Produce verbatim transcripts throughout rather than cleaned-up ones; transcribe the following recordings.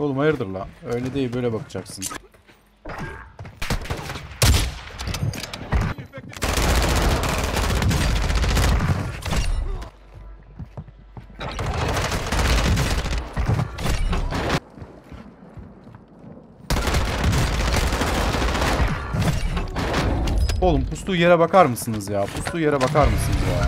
Oğlum hayırdır la? Öyle değil, böyle bakacaksın. Oğlum pustuğu yere bakar mısınız ya? Pustuğu yere bakar mısınız ya?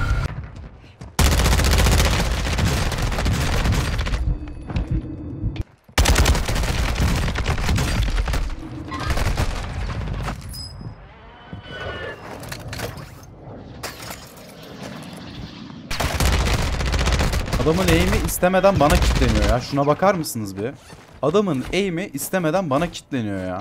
Adamın aim'i istemeden bana kilitleniyor ya. Şuna bakar mısınız bir? Adamın aim'i istemeden bana kilitleniyor ya.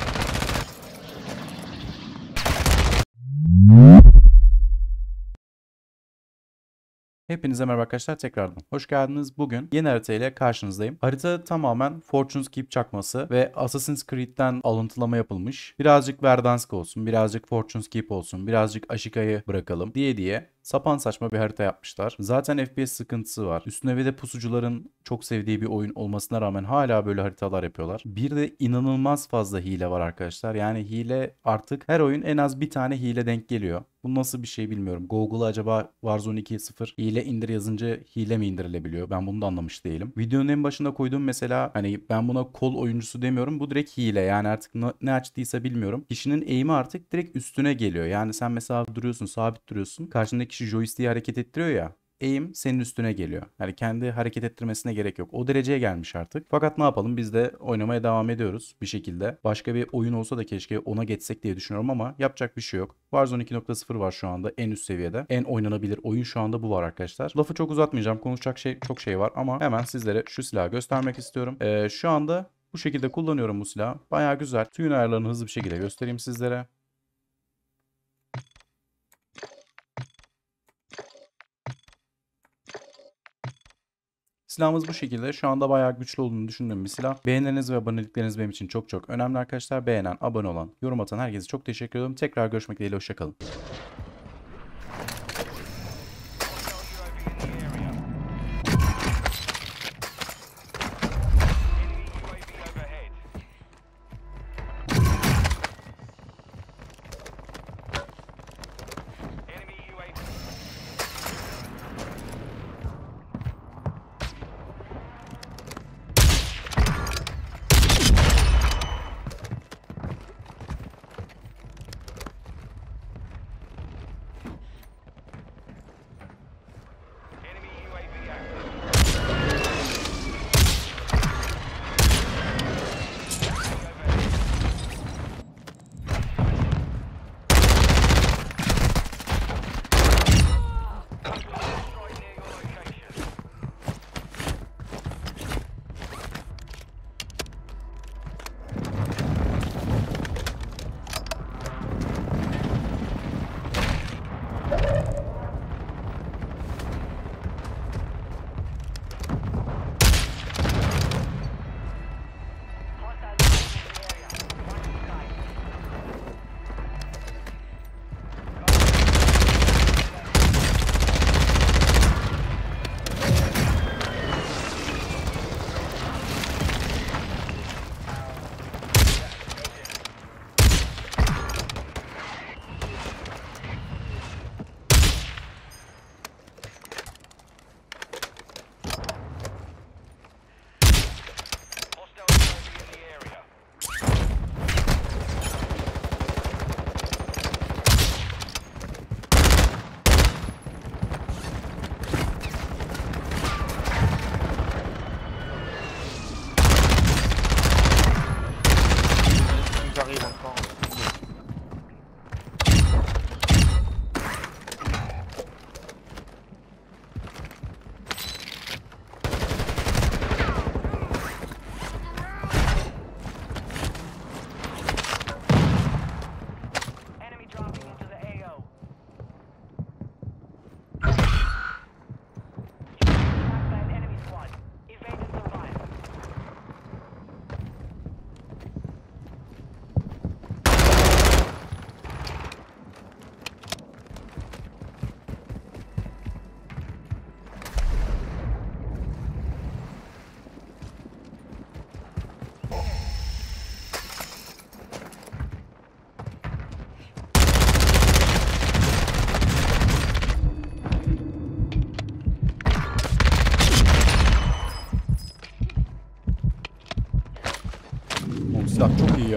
Hepinize merhaba arkadaşlar, tekrardan hoş geldiniz. Bugün yeni harita ile karşınızdayım. Harita tamamen Fortune's Keep çakması ve Assassin's Creed'den alıntılama yapılmış. Birazcık Verdansk olsun, birazcık Fortune's Keep olsun, birazcık Ashika'yı bırakalım diye diye sapan saçma bir harita yapmışlar. Zaten F P S sıkıntısı var. Üstüne bir de pusucuların çok sevdiği bir oyun olmasına rağmen hala böyle haritalar yapıyorlar. Bir de inanılmaz fazla hile var arkadaşlar. Yani hile, artık her oyun en az bir tane hile denk geliyor. Bu nasıl bir şey bilmiyorum. Google'a acaba Warzone iki nokta sıfır hile indir yazınca hile mi indirilebiliyor? Ben bunu da anlamış değilim. Videonun en başında koyduğum mesela, hani ben buna kol oyuncusu demiyorum. Bu direkt hile. Yani artık ne açtıysa bilmiyorum. Kişinin aim'i artık direkt üstüne geliyor. Yani sen mesela duruyorsun, sabit duruyorsun. Karşındaki kişi joystick'i hareket ettiriyor ya. Aim senin üstüne geliyor. Yani kendi hareket ettirmesine gerek yok. O dereceye gelmiş artık. Fakat ne yapalım, biz de oynamaya devam ediyoruz bir şekilde. Başka bir oyun olsa da keşke ona geçsek diye düşünüyorum ama yapacak bir şey yok. Warzone iki nokta sıfır var şu anda en üst seviyede. En oynanabilir oyun şu anda bu var arkadaşlar. Lafı çok uzatmayacağım. Konuşacak şey çok şey var ama hemen sizlere şu silahı göstermek istiyorum. Ee, şu anda bu şekilde kullanıyorum bu silahı. Bayağı güzel. Tüm ayarlarını hızlı bir şekilde göstereyim sizlere. Silahımız bu şekilde. Şu anda bayağı güçlü olduğunu düşündüğüm bir silah. Beğenileriniz ve abonelikleriniz benim için çok çok önemli arkadaşlar. Beğenen, abone olan, yorum atan herkese çok teşekkür ediyorum. Tekrar görüşmek dileğiyle. Hoşçakalın.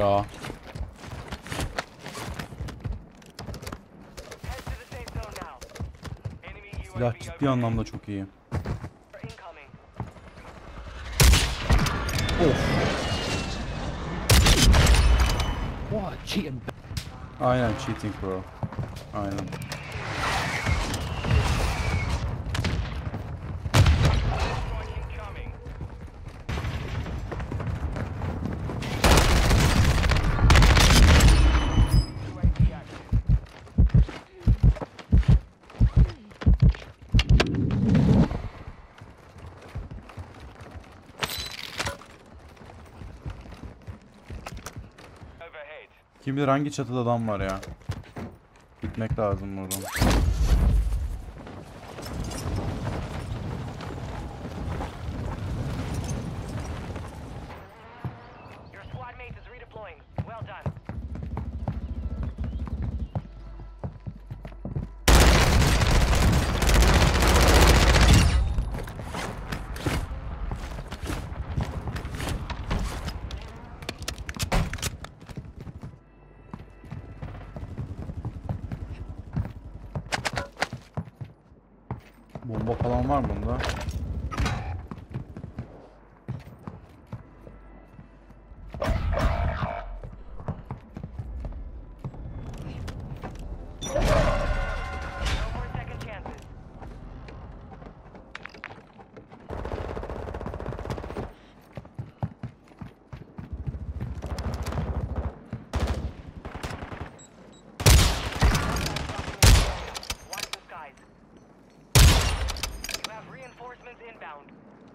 ya. Silah ciddi anlamda çok iyi. Of. Aynen cheating bro. Aynen. Kim bilir hangi çatıda adam var ya. Gitmek lazım buradan. Bomba falan var mı bunda? Inbound.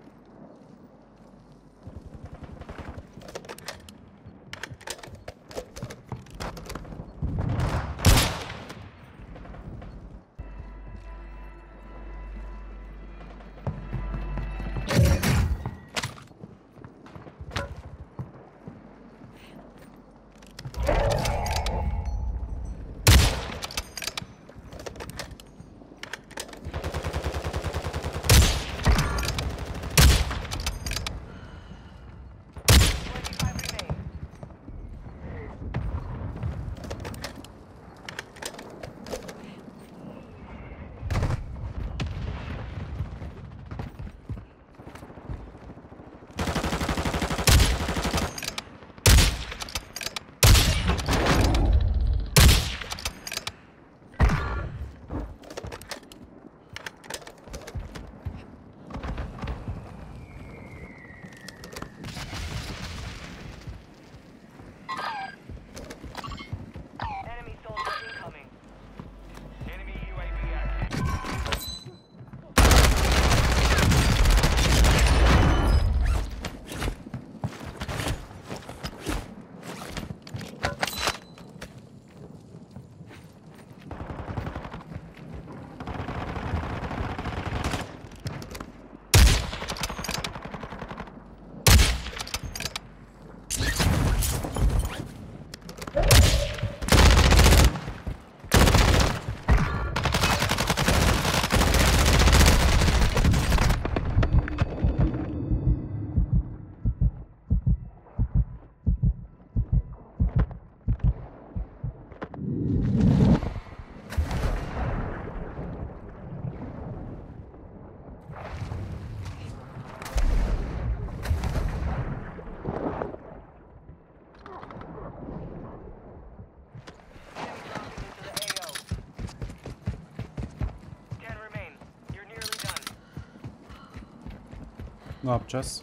Ne yapacağız?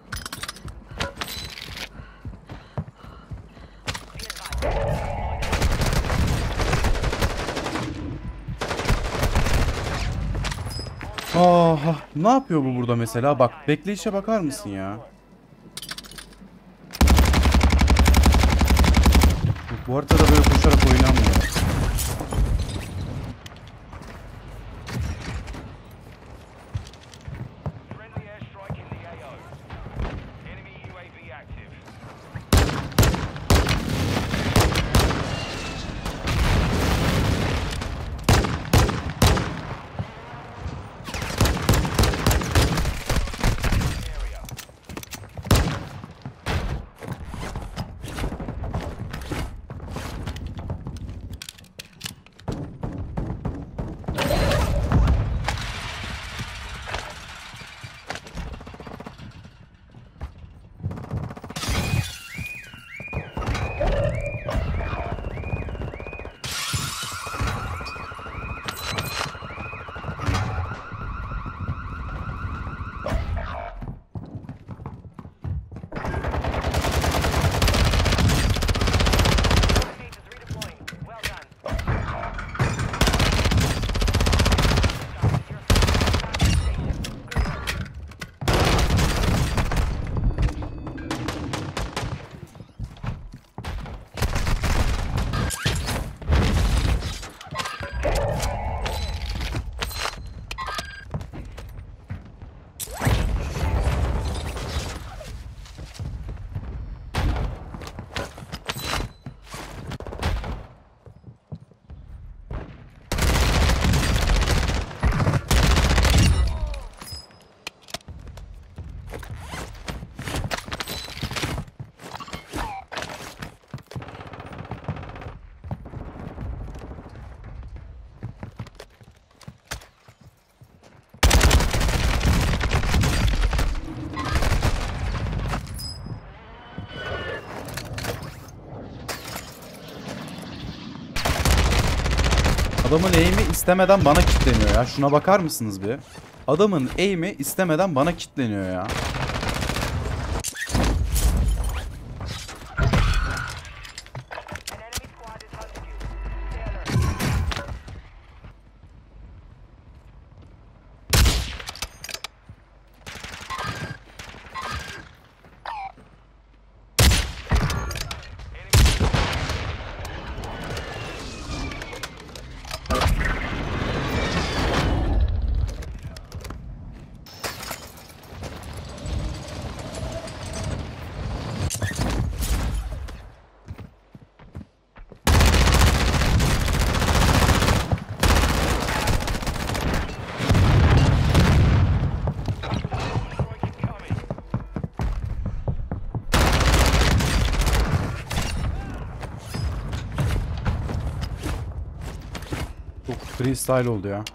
Aha, ne yapıyor bu burada mesela? Bak, bekleyişe bakar mısın ya? Bu haritada böyle koşarak oynanmıyor. Adamın aim'i istemeden bana kilitleniyor ya. Şuna bakar mısınız bir? Adamın aim'i istemeden bana kilitleniyor ya. Çok freestyle oldu ya.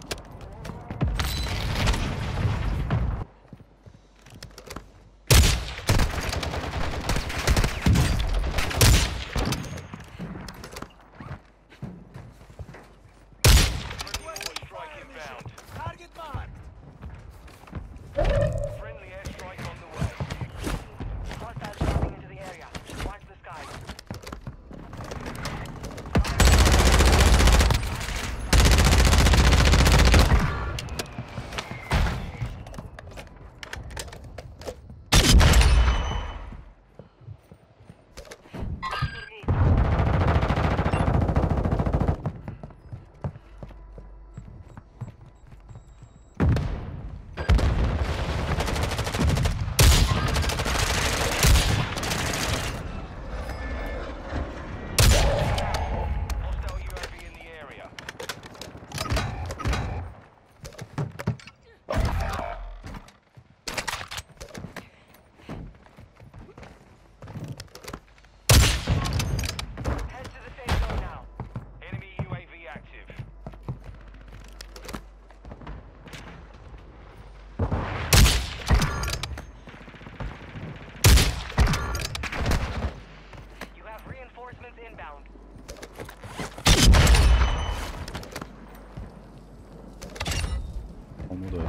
Onu da öyle.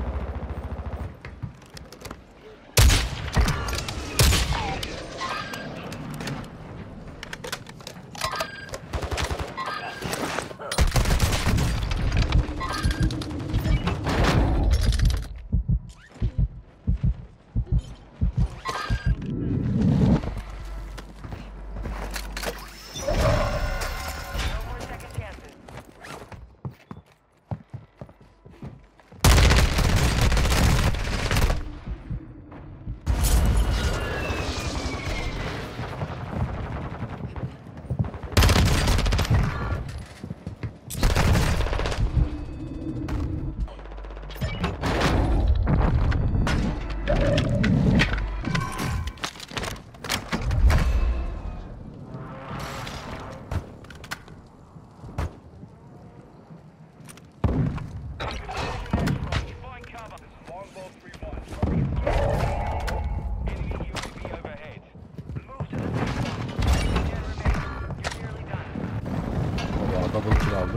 Double kill aldık.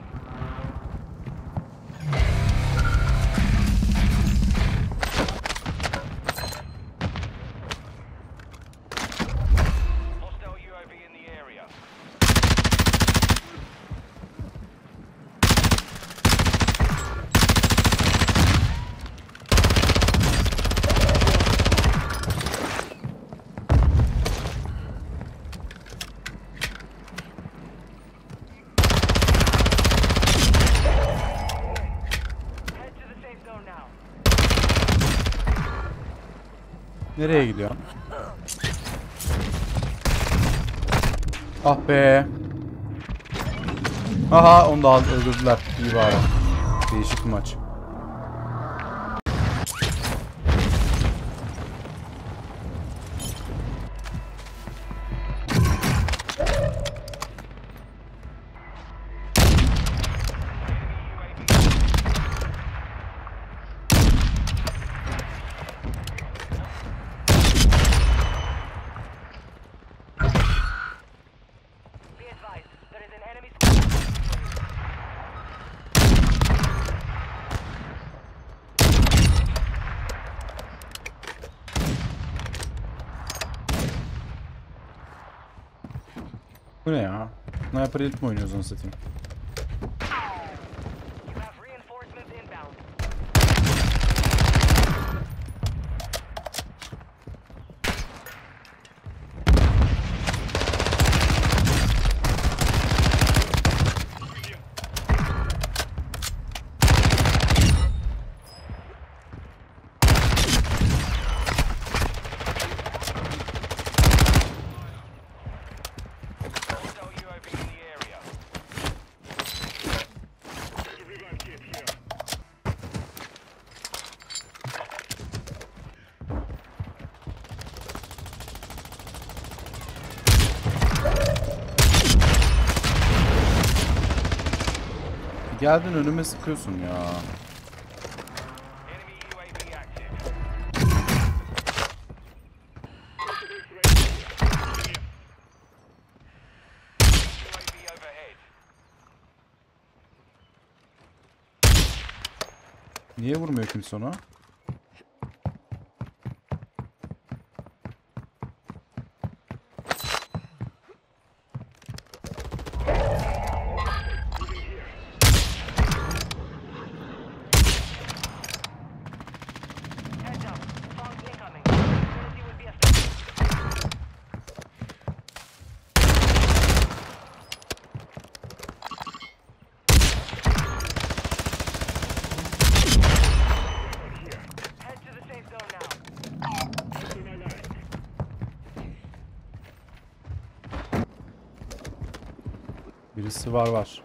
Nereye gidiyor? Ah be. Aha, onu da öldürdüler. İyi bari. Değişik bir maç. Bu ne ya? Sniper Elite mi oynuyoruz onu satayım? Geldin önüme sıkıyorsun ya. Niye vurmuyor kimse ona? Birisi var var.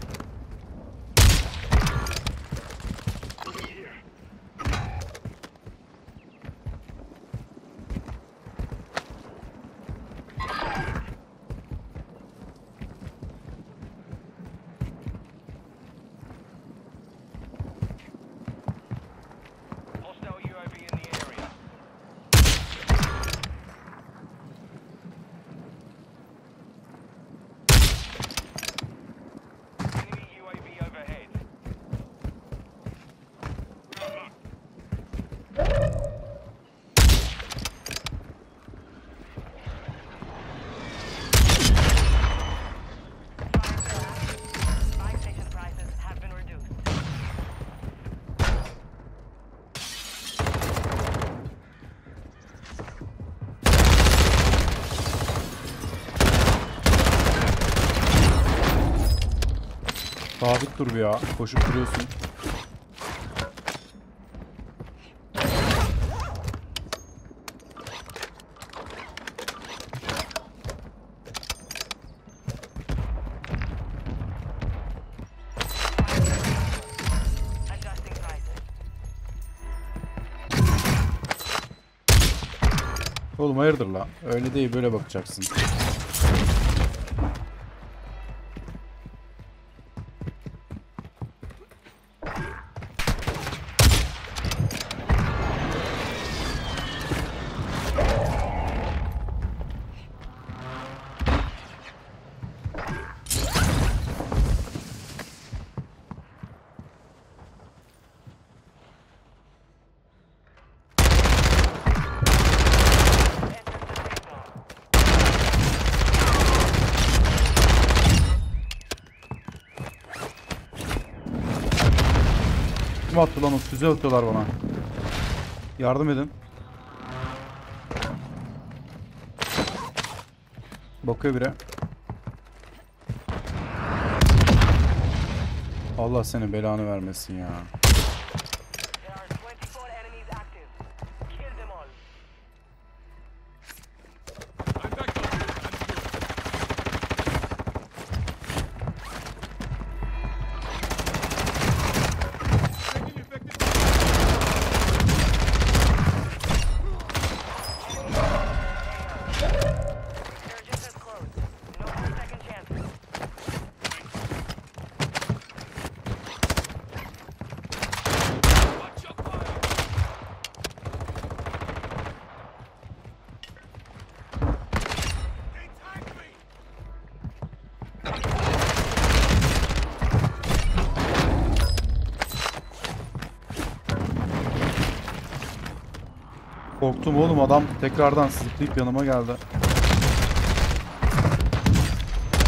Sabit dur bir ya. Koşup duruyorsun. Oğlum hayırdır la? Öyle değil, böyle bakacaksın. Kim attı lan o? Füze atıyorlar bana. Yardım edin. Bakıyor biri. Allah seni belanı vermesin ya. Korktum oğlum, adam tekrardan zıplayıp yanıma geldi.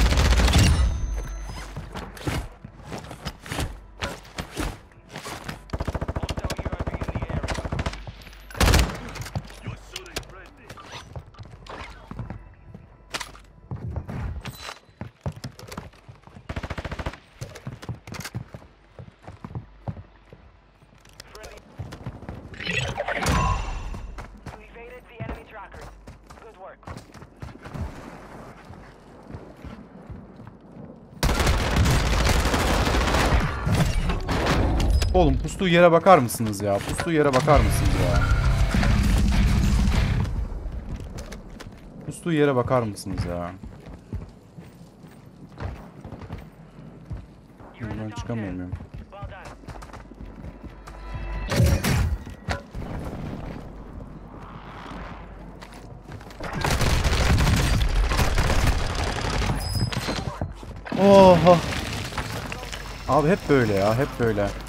Oğlum pustuğu yere bakar mısınız ya? Pustuğu yere bakar mısınız ya? Pustuğu yere bakar mısınız ya? Ben çıkamıyor muyum? Oha. Abi hep böyle ya, hep böyle.